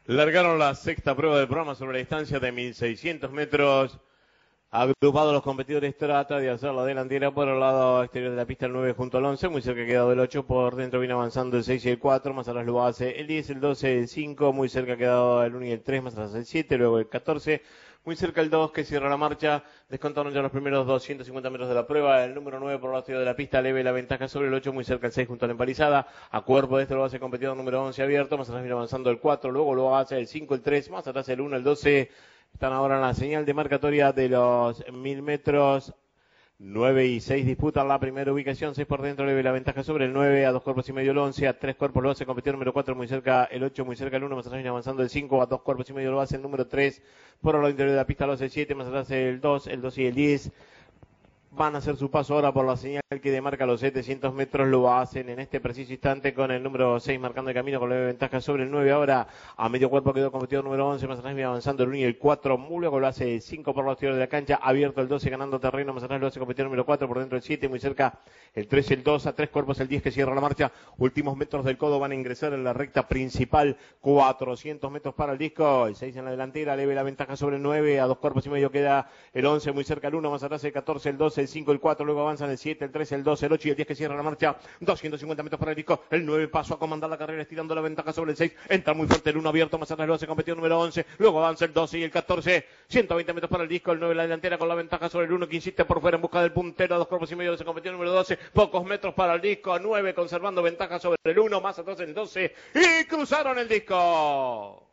Largaron la sexta prueba del programa sobre la distancia de 1600 metros. Agrupados los competidores, trata de hacer la delantera por el lado exterior de la pista el 9 junto al 11, muy cerca quedado el 8, por dentro viene avanzando el 6 y el 4, más atrás lo hace el 10, el 12, el 5, muy cerca quedado el 1 y el 3, más atrás el 7, luego el 14, muy cerca el 2 que cierra la marcha, descontaron ya los primeros 250 metros de la prueba, el número 9 por el lado exterior de la pista leve la ventaja sobre el 8, muy cerca el 6 junto a la empalizada, a cuerpo de este lo hace competidor número 11 abierto, más atrás viene avanzando el 4, luego lo hace el 5, el 3, más atrás el 1, el 12, están ahora en la señal de marcatoria de los 1000 metros. 9 y 6 disputan la primera ubicación, 6 por dentro, leve la ventaja sobre el 9, a 2 cuerpos y medio el 11, a 3 cuerpos lo hace competidor número 4, muy cerca el 8, muy cerca el 1, más atrás viene avanzando el 5, a 2 cuerpos y medio lo hace el número 3, por el lado interior de la pista lo hace el 7, más atrás el 2 y el 10. Van a hacer su paso ahora por la señal que demarca los 700 metros, lo hacen en este preciso instante con el número 6 marcando el camino con leve ventaja sobre el 9, ahora a medio cuerpo quedó competidor número 11, más atrás viene avanzando el 1 y el 4, muy luego lo hace el 5 por los exteriores de la cancha, abierto el 12 ganando terreno, más atrás lo hace competidor número 4, por dentro el 7, muy cerca el 3, el 2, a 3 cuerpos el 10 que cierra la marcha, últimos metros del codo van a ingresar en la recta principal, 400 metros para el disco, el 6 en la delantera, leve la ventaja sobre el 9, a 2 cuerpos y medio queda el 11, muy cerca el 1, más atrás el 14, el 12, el 5, el 4, luego avanzan el 7, el 3, el 2, el 8 y el 10 que cierra la marcha, 250 metros para el disco, el 9 pasó a comandar la carrera estirando la ventaja sobre el 6, entra muy fuerte el 1 abierto, más atrás lo hace competidor número 11, luego avanza el 12 y el 14, 120 metros para el disco, el 9 en la delantera con la ventaja sobre el 1 que insiste por fuera en busca del puntero, a 2 cuerpos y medio de ese competidor número 12, pocos metros para el disco, 9 conservando ventaja sobre el 1, más atrás el 12 y cruzaron el disco.